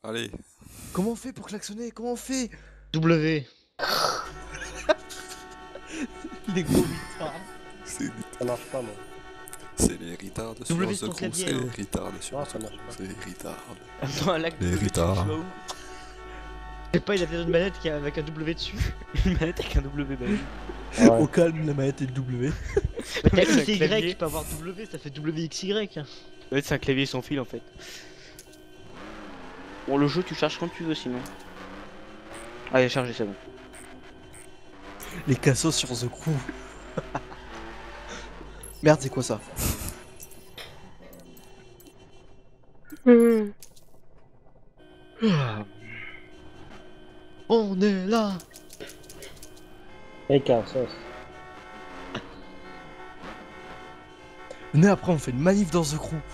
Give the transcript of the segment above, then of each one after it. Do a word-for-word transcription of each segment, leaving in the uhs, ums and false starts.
Allez. Comment on fait pour klaxonner? Comment on fait? W. Les gros retards. C'est Ça marche pas, moi. c'est les retards sur W The sur ton Crew, clavier, c'est hein. les retards sur Ah, The ça Crew, marche pas. c'est les retards. Attends, un lac Les W, retards. tu vois où? Je sais pas, il a peut-être une manette qui a- avec un W dessus. Une manette avec un W, bah oui. Ouais. Au calme, la manette est W. Bah, t'as C'est un Y clavier. qui peut avoir W, ça fait W X Y. Ouais, c'est un clavier sans fil en fait. Bon, le jeu, tu charges quand tu veux sinon. Ah, il a chargé, c'est bon. Les cassos sur The Crew. Merde, c'est quoi ça? On est là. Et Cassos. Venez, après, on fait une manif dans The Crew.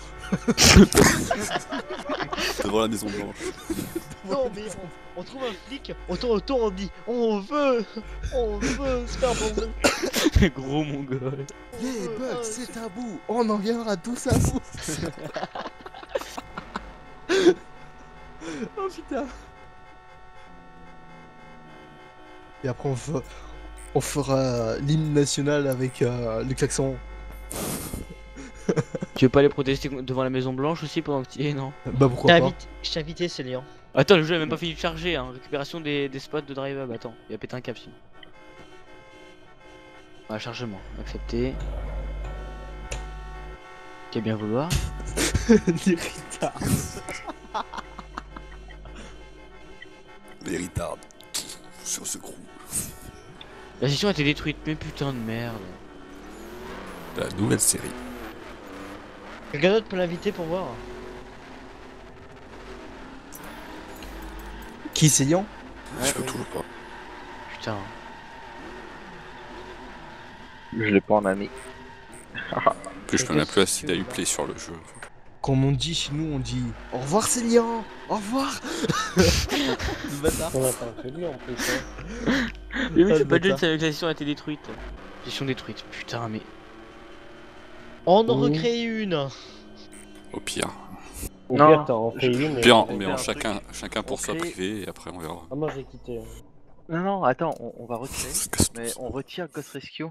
Devant la Maison Blanche. Non mais on, on trouve un flic, on tourne autour, on dit on veut, on veut se faire bomber. Gros mongol. Les bugs, c'est tabou. On en viendra tous à bout. Oh putain. Et après, on, fe- on fera l'hymne national avec euh, le klaxon. Tu veux pas aller protester devant la Maison Blanche aussi pendant que tu y es, non? Bah pourquoi pas. Je t'ai invité, Célian. Attends, le jeu a même pas fini de charger, hein. Récupération des, des spots de drive up. Attends, il a pété un cap sinon. Ah, chargement, accepté. Tu bien vouloir. Les retards. Les retards. Sur The Crew. La session a été détruite, mais putain de merde. La nouvelle série. Quelqu'un d'autre peut l'inviter pour voir. Qui c'est Lian? Je peux toujours pas. Putain. Je l'ai pas en ami. En plus, je peux même plus assister à Uplay sur le jeu. Comme on dit chez nous, on dit au revoir Célian, au revoir. Le bâtard. On attend que lui en plus. Hein. Mais oui, Ah, c'est le pas de bâtard. la session a été détruite. Session détruite, putain, mais. On en Oui. recrée une. Au pire. Au Non, pire, t'en refais une. et- Pire, on on met fait en un chacun, chacun pour On soi crée- privé et après on verra. Ah, moi j'ai quitté. Non, non, attends, on, on va retirer. Ça casse tout Mais ça. on retire Ghost Rescue.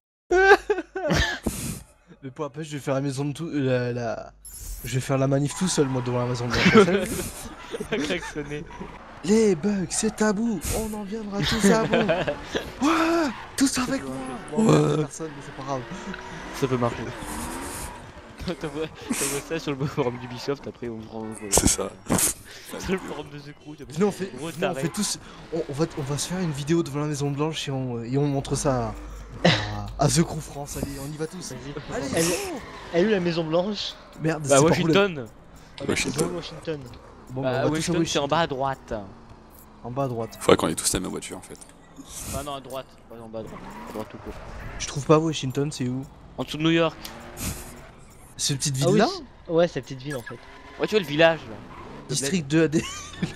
Mais pour après, je vais faire la maison de tout. La, la... Je vais faire la manif tout seul, moi, devant la maison de Blanche. Klaxonné. Les bugs, c'est tabou. On en viendra tous à bout. Ouais, tous avec moi. Bon, Ouais. personne, mais c'est pas grave. Ça peut marcher. T'envoies t'envoies ça sur le forum d'Ubisoft, après on prend. C'est ça. Sur le forum de The Crew, Sinon, on fait, Gros sinon, on taré. fait tous. On, on va, on va se faire une vidéo devant la maison Blanche et on, et on montre ça à, à, à The Crew France. Allez, on y va tous. Allez, Elle, go. elle est où la Maison Blanche? Merde, Bah, c'est pas roulé. Washington. Washington. Washington. Bon, Bah, bah, on va tous à Washington, c'est en Washington. bas à droite. En bas à droite. Faudrait qu'on ait tous la même voiture en fait. Ah non, à droite. Pas en bas à droite. À droite tout court. Je trouve pas Washington, c'est où? En dessous de New York. C'est une petite Ah ville oui, là? c'est- ouais, c'est la petite ville en fait. Ouais, tu vois le village là. District deux A D.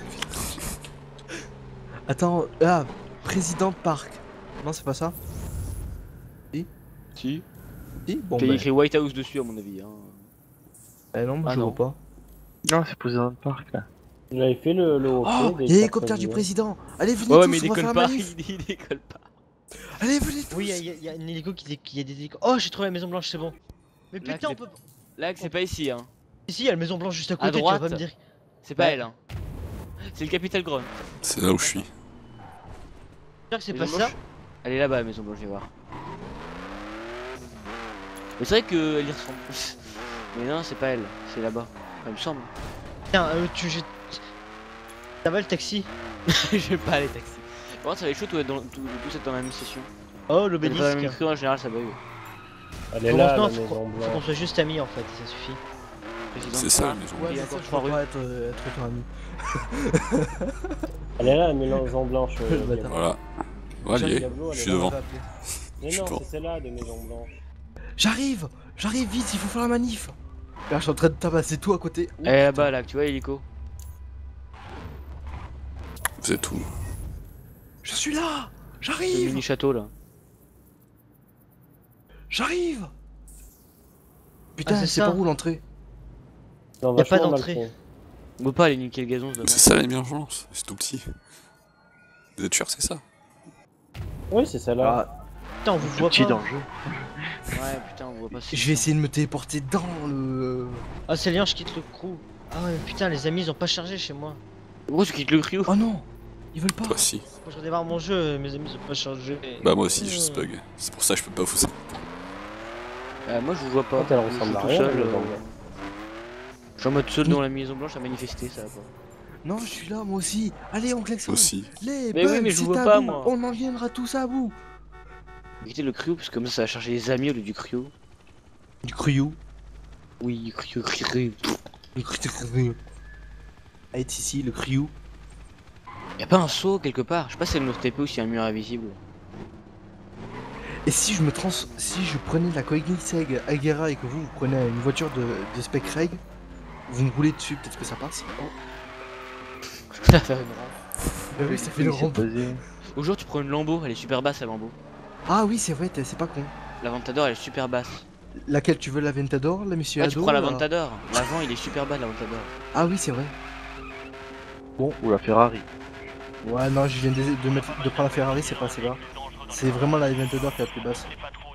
Attends, ah, président de parc. Non, c'est pas ça? Si. Si Bon, Il y a bah. écrit White House dessus, à mon avis. Hein. Eh non, moi Ah je non. vois pas. Non, c'est posé dans le parc là. Il avait fait le. le hockey Oh, des il y a l'hélicoptère du quatre-vingt-dix. président. Allez, venez Ouais, tous, mais il on va faire décolle la pas. manif. Il, il décolle pas. Allez, venez tous. Oui, il y, a- y a une hélico qui, dé- qui a des hélicos. Oh, j'ai trouvé la Maison Blanche, c'est bon. Mais Là, putain, c'est- on peut. Là, c'est pas ici, hein. Ici, il y a la Maison Blanche juste à côté, tu droite. vas pas me dire. C'est pas Ouais. elle, hein. C'est le Capitol Ground. C'est là où je suis. J'espère que c'est pas Maison ça. Blanche. Elle est là-bas, la Maison Blanche, je vais voir. Mais c'est vrai qu'elle y ressemble. Mais non, c'est pas elle, c'est là-bas. Enfin, il me semble. Tiens, euh, tu. je- Ça va le taxi? J'aime pas les taxis. Par contre, ça va être chaud tout être dans, tout, tous être dans la même session. Oh, Elle est pas dans la même l'obélisque. crew, en général, ça bug. Elle est Faut là, qu'on- la non, faut maison qu'on faut qu'on blanche. soit juste amis en fait, ça suffit. Président C'est de ça la Parc. Maison Il Ouais, y a mais encore ça, je trois peux rues. pas être, euh, être ton ami. Elle est là, la maison blanche. euh, Le bâtard. Voilà. Ouais, elle y est. Diablo, elle Je est suis là. devant. On va appeler. Mais Je suis non, pas. c'est celle-là des maisons blanches. J'arrive, j'arrive vite, il faut faire la manif. Là, je suis en train de tabasser tout à côté. Oh, Elle est là-bas, là, tu vois, hélico. Vous êtes où? Je suis là, Le j'arrive, mini château, là. j'arrive. Putain, Ah, c'est c'est ça. par où l'entrée? Non, Y a pas vachement mal d'entrée. fait. On peut pas aller niquer le gazon, C'est ça l'émergence, c'est tout petit. Vous êtes sûr c'est ça? Oui, c'est celle-là. Ah, Putain, on vous tout voit petit pas. dans le jeu. Ouais, putain, on voit pas. Je vais essayer de me téléporter dans le... Ah, c'est liant, je quitte le crew. Ah ouais, putain, les amis, ils ont pas chargé chez moi. Gros, tu quittes le cryo. Oh non, ils veulent pas. Toi si. Faut que je redémarre mon jeu, mes amis, ils ont pas chargé. Bah moi aussi, je bug. C'est pour ça que je peux pas vous... Euh, moi, je vous vois pas. Quand elle Je ressemble joue à tout rien, seul, elle est euh, dans le- Je suis en mode seul dans la maison blanche à manifester, ça va pas. Non, je suis là, moi aussi. Allez, on klaxonne. Aussi. Les Mais oui, bugs, mais je c'est vous vois à pas, bout. moi. On en viendra tous à bout. Quitter le cryo, parce que comme ça, ça va charger les amis au lieu du cryo. Du cryo. Oui, cryo, cryo. Le cryo. Ah, est ici, le cryo. Y'a pas un saut quelque part? Je sais pas si c'est le T P ou s'il y a un mur invisible. Et si je me trans... Si je prenais la Koenigsegg Agera et que vous, vous prenez une voiture de, de Spec Reg, vous me roulez dessus, peut-être que ça passe. Ça va faire une rampe. Bah oui, ça fait le Il s'est rampe. posé. Au jour, tu prends une Lambo, elle est super basse la Lambo. Ah oui, c'est vrai, t'es- c'est pas con. La Ventador, elle est super basse. Laquelle tu veux, la Ventador, la Monsieur Ah, tu Ado, prends la la- Ventador. L'avant, il est super bas, la Ventador. Ah oui, c'est vrai. Ou la Ferrari. Ouais, non, je viens de, de, mettre, de prendre la Ferrari, c'est pas assez bas. C'est vraiment la Ventador qui est la plus basse.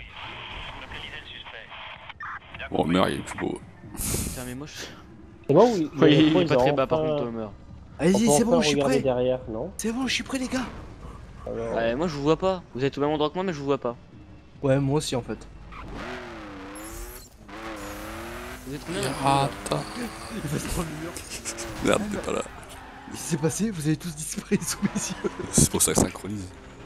Bon, le mur il est plus beau. Putain, mais moi, je... C'est bon, oui. Oui, il les est pas pros, très ils bas ont par enfin- contre, Homer. on Allez-y, peut c'est bon, enfin je suis regarder prêt. derrière, non? C'est bon, je suis prêt, les gars. Alors, Ouais, moi, je vous vois pas. Vous êtes au même endroit que moi, mais je vous vois pas. Ouais, moi aussi, en fait. Vous êtes combien là Rata. Il va se prendre le mur. Merde, t'es pas là. Qu'est-ce qui s'est passé? Vous avez tous disparu sous mes yeux. C'est pour ça que ça synchronise.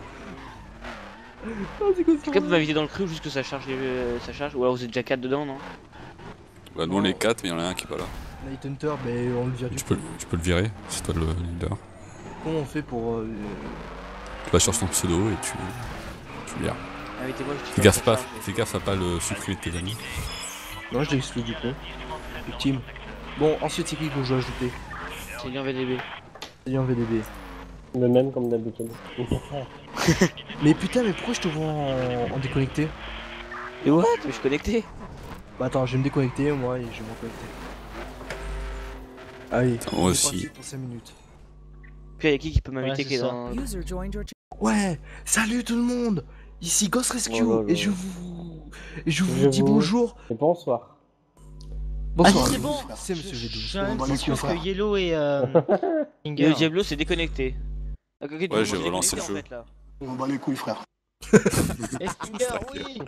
Ah, c'est quoi En tout cas, vous m'invitez dans le cryo juste que ça charge, les... ça charge. Ou alors vous êtes déjà quatre dedans, non? Bah, nous on est quatre, mais y'en a un qui est pas là. Night Hunter, ben on le vire du Tu peux, tu peux le virer, c'est toi le leader. Comment on fait pour... Euh... Tu vas sur son pseudo et tu. Tu le vires. Invitez-moi, je Fais gaffe pas, fais gaffe à pas le supprimer de tes amis. Non, je l'ai exclu du coup. Ultime. Bon, ensuite, c'est qui que je dois ajouter? C'est bien V D B. Salut en V D B. le même comme d'habitude. Mais putain, mais pourquoi je te vois en, en déconnecté? Et what? Mais je suis connecté. Bah attends, je vais me déconnecter moi et je vais me reconnecter. Allez, Moi on est aussi. parti pour cinq minutes. Puis y'a qui qui peut m'inviter Ouais, qui est c'est ça. dans. User joined your Ouais, salut tout le monde. Ici Ghost Rescue Oh là là. et je vous... Et je vous Je dis vous- bonjour. Et bonsoir. Bonsoir. Ah, c'est bon. C'est Monsieur V douze. J'ai l'impression que Yellow et euh, Et Finger. le Diablo s'est déconnecté. Ah, ok, Ouais, tout le j'ai monde est relancé le déconnecté, jeu. en fait, là. On bat les couilles, frère. Et Finger, oui.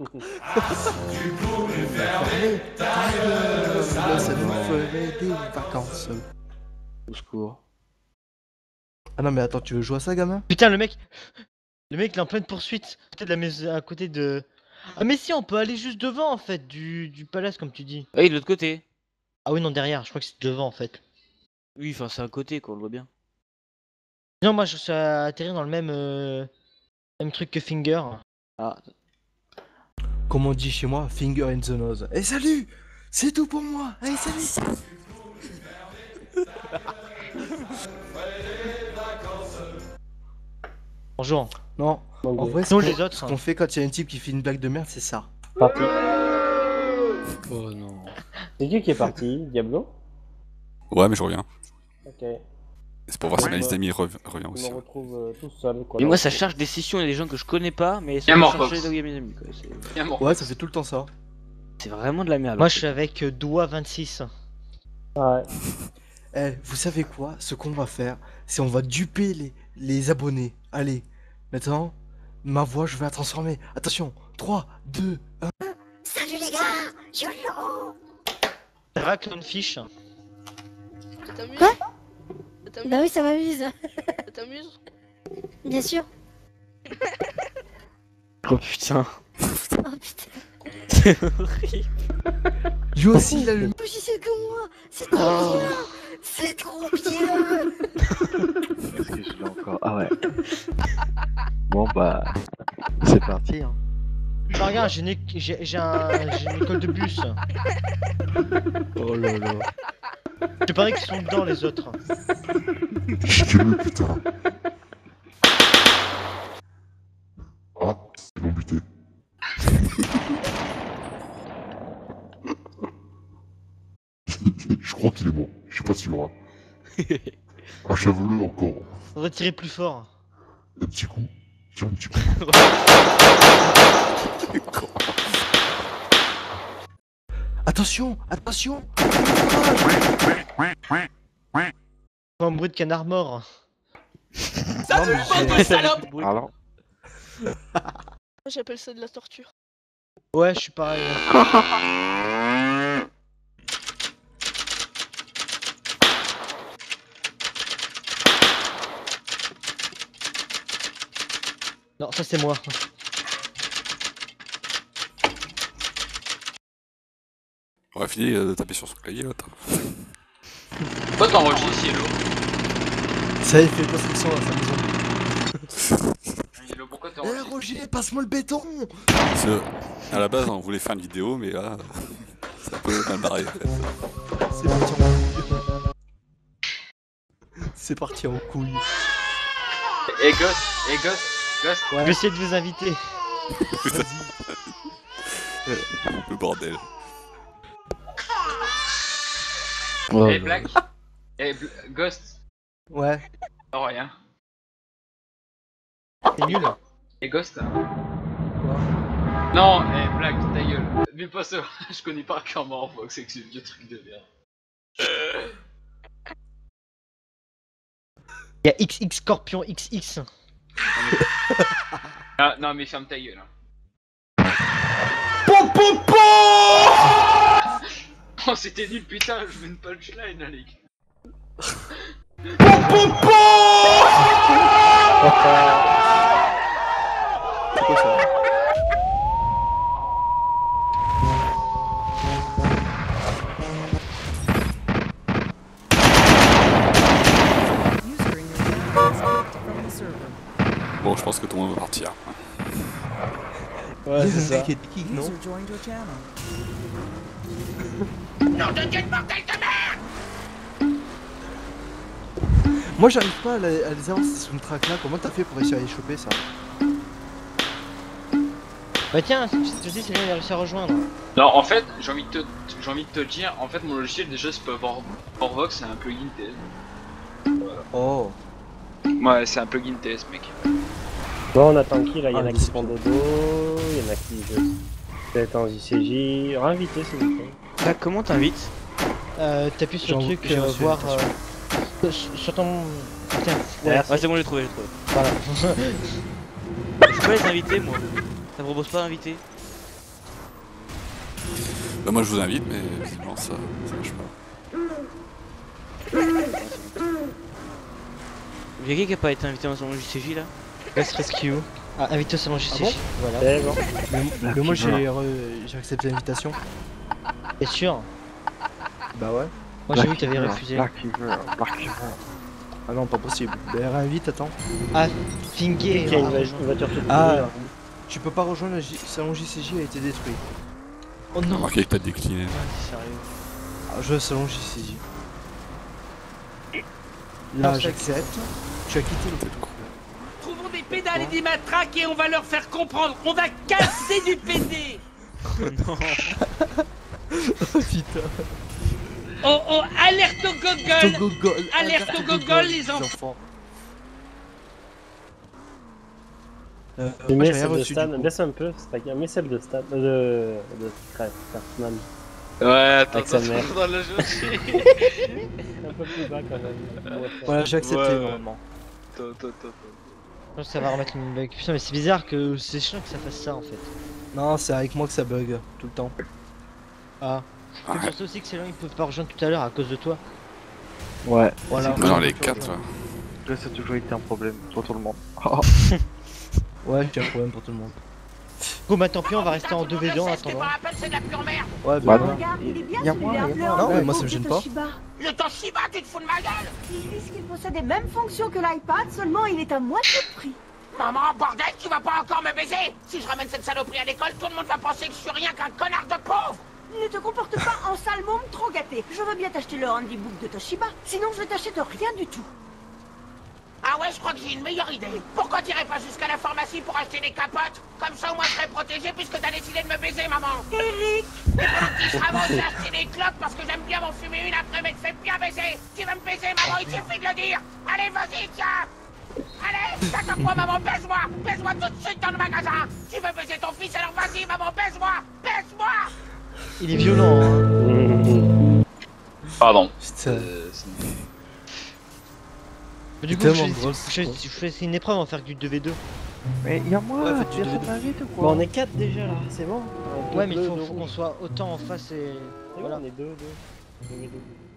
Là, ça nous ferait des vacances. Au secours. Ah non mais attends, tu veux jouer à ça gamin? Putain, le mec, le mec il est en pleine poursuite. Peut-être la maison à côté de. Ah mais si, on peut aller juste devant en fait du, du palace comme tu dis. Ah, oui, de l'autre côté. Ah oui non derrière, je crois que c'est devant en fait. Oui, enfin, c'est un côté, quoi, on le voit bien. Non moi je suis atterri dans le même euh, même truc que Finger. Ah, Comme on dit chez moi, finger in the nose. Et salut! C'est tout pour moi! Allez, salut! Bonjour. Non, en Donc, vrai, ce Nous qu'on les autres. ce qu'on fait quand il y a un type qui fait une blague de merde, c'est ça. parti. oh non. C'est qui qui est parti? Diablo? Ouais, mais je reviens. Ok. C'est pour voir si Ouais, ma liste ouais. d'amis rev- revient Je aussi. me retrouve euh, tout seul. Quoi. Et moi, ça charge des sessions et des gens que je connais pas, mais ça Y'a va mort, charger Fox. là où il y a mes amis, quoi. C'est- Y'a mort. Ouais, ça fait tout le temps ça. C'est vraiment de la merde. Moi je suis avec euh, Doua vingt-six. Ouais. Eh, vous savez quoi? Ce qu'on va faire, c'est on va duper les, les abonnés. Allez, maintenant, ma voix, je vais la transformer. Attention, trois, deux, un. Salut les gars, YOLO. Raclonfish. Ça t'amuse Quoi Ça t'amuse Bah oui, ça m'amuse, Ça t'amuse bien sûr. Oh putain. Oh putain, C'est horrible. Lui aussi, il a le. rougissez comme moi, c'est trop bien, c'est trop bien. Est-ce que je l'ai encore? Ah ouais. Bon bah, c'est parti. Hein. Bah regarde, j'ai une, é- j'ai j'ai un, j'ai une école de bus. Oh là là. Je parie qu'ils sont dedans les autres. Jetez-le, putain. Ah, ils l'ont buté. Je crois qu'il est mort. Je sais pas s'il aura. Achève-le encore. Retirez plus fort. Un petit coup. Tiens, un petit coup. Attention, attention. Un bruit de canard mort. Non, mais j'ai- Alors, Moi, j'appelle ça de la torture. Ouais, je suis pareil. Non, ça c'est moi. On va finir de taper sur son clavier là. Pourquoi t'enregistres Yellow? Ça y est, fait construction dans sa maison. Yellow, pourquoi Eh t'enregistres? Roger, passe-moi le béton. Parce que, à la base, on voulait faire une vidéo, mais là, c'est un peu mal barré en fait. C'est parti en couille. C'est parti en couille. Eh Ghost, eh Ghost, Ghost. Je vais essayer de vous inviter. Le bordel. Eh Black. Eh Bl- Ghost. Ouais. Non, rien. C'est nul. Eh Ghost. Non, eh Black, ta gueule. Mais pas ça, je connais pas comment Fox, c'est que c'est vieux truc de merde. Il y a X X Scorpion X X. Ah, non, mais ferme ta gueule. Hein. Oh, c'était nul, putain, je veux une punchline, là, les gars. C'est quoi ça? Bon, je pense que tout le monde va partir. Ouais, c'est ça. Qui est kick, non? Moi j'arrive pas à, la- à les avoir ces soundtracks là, comment t'as fait pour réussir à les choper ça? Bah tiens, je te dis, c'est bien, il a réussi à rejoindre. Non, en fait, j'ai envie de te, j'ai envie de te dire, en fait, mon logiciel, déjà, c'est pas Vor- Vorvox, c'est un plugin T S. Oh. Ouais, c'est un plugin T S, mec. Bon, on attend qui là? Il y en Ah, a qui font dodo, il y en a qui veulent être en J C J. Invité s'il vous plaît. Là, comment t'invites? Euh, t'appuies sur le J'ai- truc, j'ai euh, reçu voir. l'invitation. Euh, sur sur ton. Tiens, Ouais, ouais, ouais c'est bon, j'ai trouvé, j'ai trouvé. voilà. Je peux pas les inviter, moi. Ça me propose pas d'inviter. Bah, moi je vous invite, mais visiblement ça, ça marche pas. Y'a qui qui a pas été invité dans son J C J là? Best Rescue. Ah, invite au salon J C J. Voilà. C'est bon. Mais, mais moi j'ai re- j'ai accepté l'invitation. T'es sûr? Bah ouais. Moi j'ai vu que t'avais refusé. Black River, Black River. Ah non, pas possible. Bah réinvite, attends. Ah, Fingué. Il y a une vo- une voiture toute Ah, pourrie, tu peux pas rejoindre le J- salon J C J, a été détruit. Oh non. Remarquez que t'as décliné. Sérieux. Ah, je vais au salon J C J. Là Non, j'accepte. Tu as quitté le truc. Trouvons des pédales et des matraques et on va leur faire comprendre. On va casser du P D. Oh putain. Oh oh, alerte au gogol. Gogol. Alerte au gogol, les enfants. Euh, Tu moi, mets j'ai rien celle de reçu, Stan, du coup. baisse un peu, c'est pas grave, mets celle de Stan, euh, de, de Crave, Cartman. Ouais, attends, Avec sa attends, mère. dans la journée. Un peu plus bas quand même. Voilà, j'ai accepté Ouais, ouais. normalement. Attends, attends, attends. Je pense que ça va remettre une bug. Putain, mais c'est bizarre que c'est chiant que ça fasse ça en fait. Non, c'est avec moi que ça bug tout le temps. Ah. Je pense aussi que ces gens ils peuvent pas rejoindre tout à l'heure à cause de toi. Ouais, Voilà. Genre les quatre, ouais. là ça a toujours été un problème pour tout le monde. Ouais, j'ai un problème pour tout le monde. Bon bah tant pis, on va rester en deux v deux en attendant. C'est de la pure merde. Ouais, Bah bah non. non. Regarde, il est bien Y a celui-là, moi, y a le moi. Non, mais Hulk moi, ça me de gêne pas. Toshiba. Le Toshiba, tu te fous de ma gueule. Il dit qu'il possède les mêmes fonctions que l'iPad, seulement il est à moitié de prix. Maman, bordel, tu vas pas encore me baiser. Si je ramène cette saloperie à l'école, tout le monde va penser que je suis rien qu'un connard de pauvre. Ne te comporte pas en sale môme trop gâté. Je veux bien t'acheter le handybook de Toshiba, sinon je t'achète rien du tout. Ah ouais, je crois que j'ai une meilleure idée. Pourquoi t'irais pas jusqu'à la pharmacie pour acheter des capotes? Comme ça, au moins, je serais protégé puisque t'as décidé de me baiser, maman. Eric. Et pendant que tu travaux, j'ai acheté des clopes parce que j'aime bien m'en fumer une après m'être fait bien baiser. Tu veux me baiser, maman? Il suffit de le dire. Allez, vas-y, tiens. Allez, t'attends quoi, maman? Baise-moi. Baise-moi tout de suite dans le magasin. Tu veux baiser ton fils, alors vas-y, maman, baise-moi. Baise-moi. Il est violent, hein. Pardon. Putain. Euh, c'est- Mais du coup, tellement je fais, drôle, je, fais, je fais une épreuve, on va faire que du deux v deux. Mais y'a moi, Ouais, faites du personne deux v deux. m'invite ou Bon, quoi? on est quatre déjà là, c'est bon. Ouais, mais il Deux, faut, deux faut rouges. qu'on soit autant en face et... C'est bon, Voilà. on est deux, deux. Deux, deux, deux.